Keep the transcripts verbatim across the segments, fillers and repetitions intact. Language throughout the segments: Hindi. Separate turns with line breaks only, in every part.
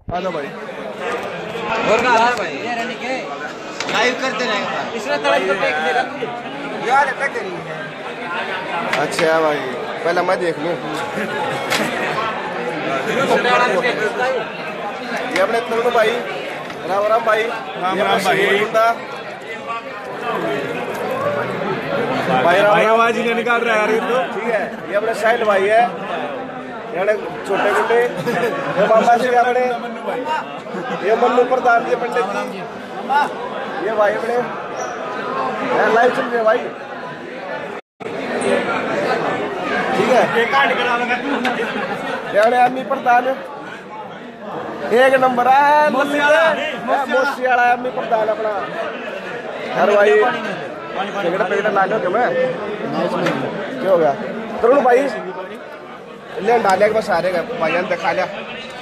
आजा भाई
और कहां है भाई ये रहने के लाइव करते रहेंगे इसने तड़क को फेंक देगा यार कट रही है।
अच्छा भाई पहले मैं देख लूं। ये अपने तरुण भाई राम राम भाई
राम राम भाई
भाई
भाई आवाज ही नहीं निकाल रहा है यार ये तो
ठीक है। ये अपने साहिल भाई है यानी छोटे गुड्डे ये मामा जी अपने ये मन्नू प्रधान जी पंडित जी ये भाई अपने लाइव चल रहे भाई ठीक है। यानी अम्मी प्रधान एक नंबर है मोसी वाला अम्मी प्रधान अपना यार भाई टिकट पैकेट ला लो क्या मैं क्या हो गया तरुण भाई ले डाले के बस आ रहे भाईजान दिखा लिया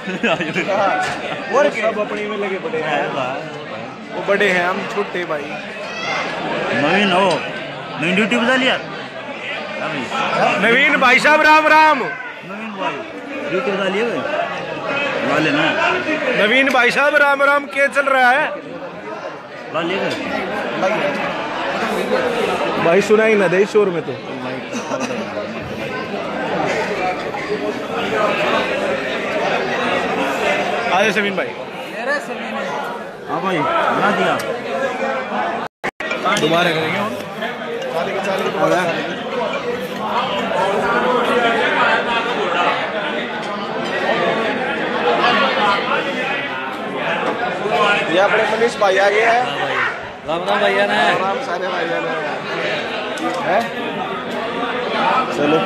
और सब अपने में लगे पड़े हैं वो बड़े हैं हम छोटे भाई
नवीन हो नवीन ड्यूटी बजा लिया
नवीन भाई साहब राम राम
नवीन भाई ड्यूटी बजा लिया ला लेना
नवीन भाई साहब राम राम क्या चल रहा है
ला लिया
भाई सुनाई ना दे शोर में तो आजा समीन भाई
हाँ भाई बना दिया
दोबारा करेंगे
ये अपने मनीष भाई आ गए हैं
राम राम भैया ने
राम सारे भाईजान है चलो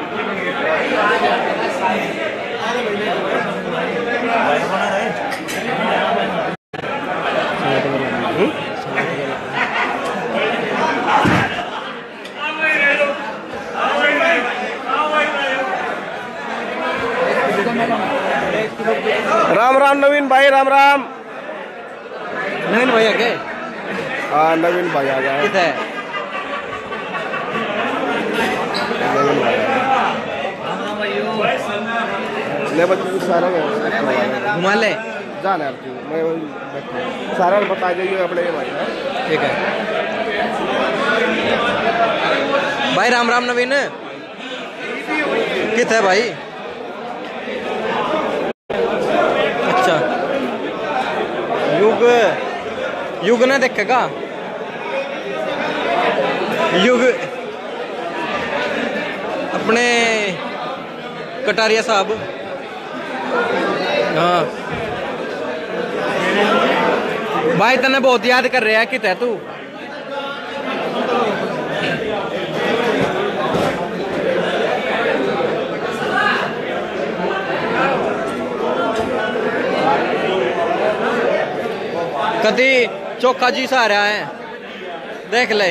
राम राम नवीन भाई राम राम
नवीन भैया के
हाँ नवीन भाई आ गया
किधर है
नवीन भाई ले बच्चे सारा
घुमा ले
जाना है मैं सारा बता जाइए अपने भाई
ठीक है भाई राम राम नवीन कित है भाई अच्छा युग युग ना देखेगा युग अपने कटारिया साहब हाँ भाई तने बहुत याद कर रहा है कित है तू कदी चोखा जी सा आ रहा है देख ले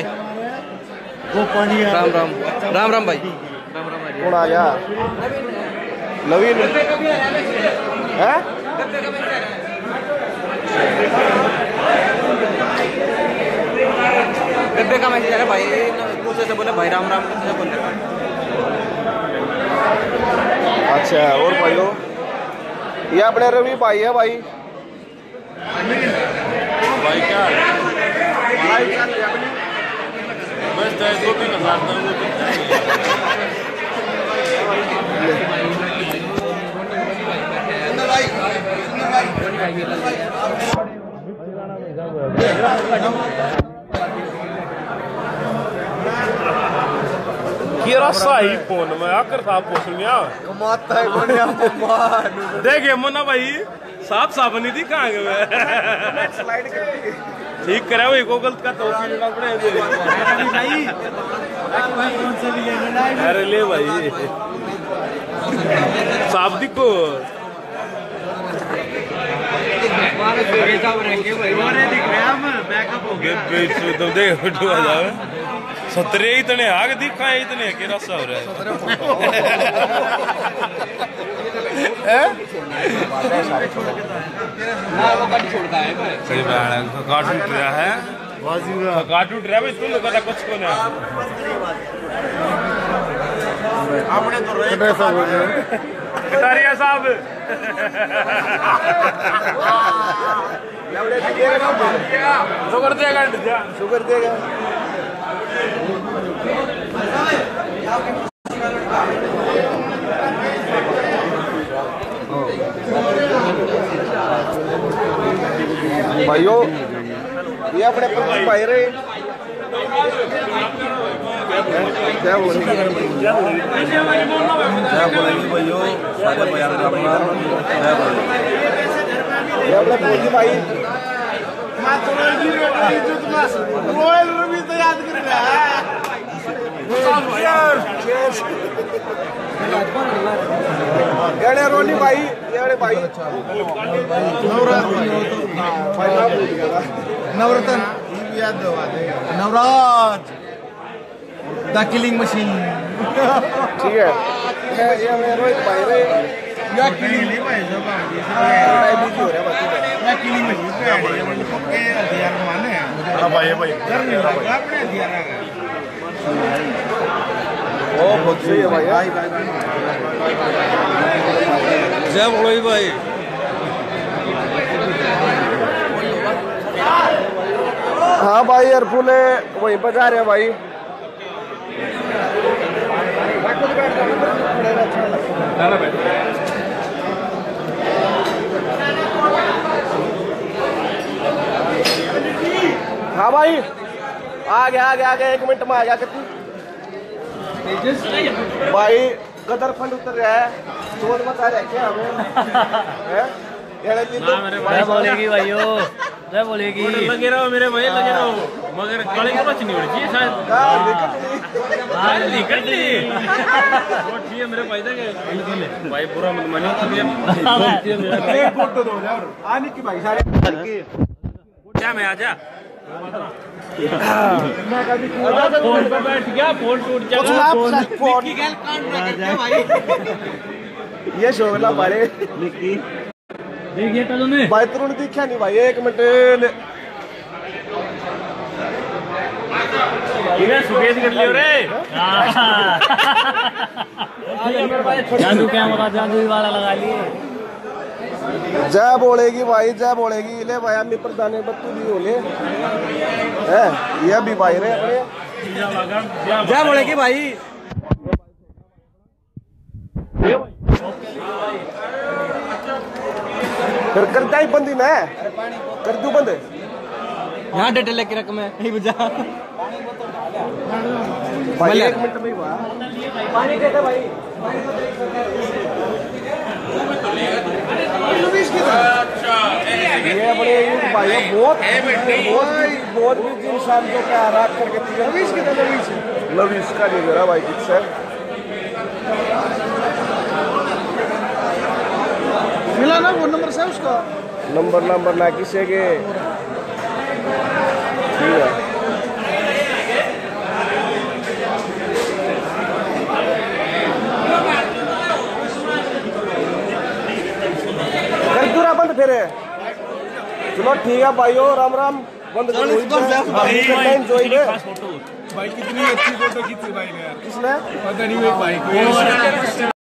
राम राम राम राम भाई राम राम
कौन आ गया नवीन है
बेबे का मैसेज आ रहा भाई दूसरे से बोले भाई राम राम से बोल रहे
अच्छा और भाइयों ये अपने रवि भाई है भाई
भाई क्या बस दो तीन हजार किरा सही फोन में आकर साहब पूछ लिया
कमाता है कौन है
देखे मुन्ना भाई साफ साफ नहीं थी कहाँ गए
स्लाइड करती
ठीक करा वही को गलत का तो लेना पड़ेगा अरे ले भाई साफ दिखो तुम देखो आ जाओ सतरे इतने आग दिखा है इतने के रसा हो रहा है सही बात है काट उठ रहा है काट उठ रहा है भाई तुम लोग कुछ को ना
अपने तो रोए
कटारिया साहब शुगर देगा
शुगर देगा भाइयों ये अपने पर भाई रहे क्या बोलेंगे
क्या बोलेंगे भैया सारे बयान करना क्या बोलेंगे
ये अपने पूरी भाई
रोयल रवि तो याद कर रहा है
गणे रोनी भाई ये वाले भाई
नवरत्न याद नवराज द किलिंग मशीन
ठीक है ये अपने रोहित भाई रहे
या किलिंग भाई सब
बिजी हो रहा है
या किलिंग मशीन पे पक्के हथियार माने
हां भाई भाई
अपने हथियार आ गए
ओ बहुत सही है भाई
जय बोलो भाई
हाँ भाई अरफुले वहीं पर जा रहे हैं भाई हाँ भाई आ गया आ गया आ गया एक मिनट में आ गया कितनी भाई गदर फंड उतर रहा है चोर बता रहे क्या हमें
जय बोलेगी भाइयों जय बोलेगी
लगे रहो मेरे भाई लगे रहो मगर गले की बच नहीं होनी चाहिए शायद हाँ निकल ली ठीक है मेरे भाई तक भाई पूरा मत मानियो
एक फोटो दो यार आने की भाई सारे
क्या मैं आजा
फोन पे बैठ गया फोन टूट जाएगा
ये शोगला बड़े
देखिए तो तुमने
भाई तुरंत दिखा नहीं भाई एक मिनट
इधर सुबेद कर लियो रे
जादू कैमरा जादू वाला लगा लिए
जय बोलेगी भाई जय बोलेगी ले भाई हम प्रधान बत्तू भी हो ले है ये भी भाई रे अपने
जय बोलेगी भाई
फिर करता ही बंदी ना कर दू बंद
यहाँ डेटे लेके रख मैं नहीं बुझा
भाई एक मिनट में हुआ पानी देता भाई ये अपने भाई बहुत बहुत बहुत भी इंसान को क्या रात करके लवीश की लवीश लवीश का नहीं मेरा भाई किससे
मिला ना वो नंबर से उसका
नंबर नंबर ना किसे के ठीक है कर दूरा बंद फिर चलो ठीक है भाइयों राम राम बंद करो
भाई कितनी अच्छी फोटो खींची भाई ने
किसने
पता नहीं भाई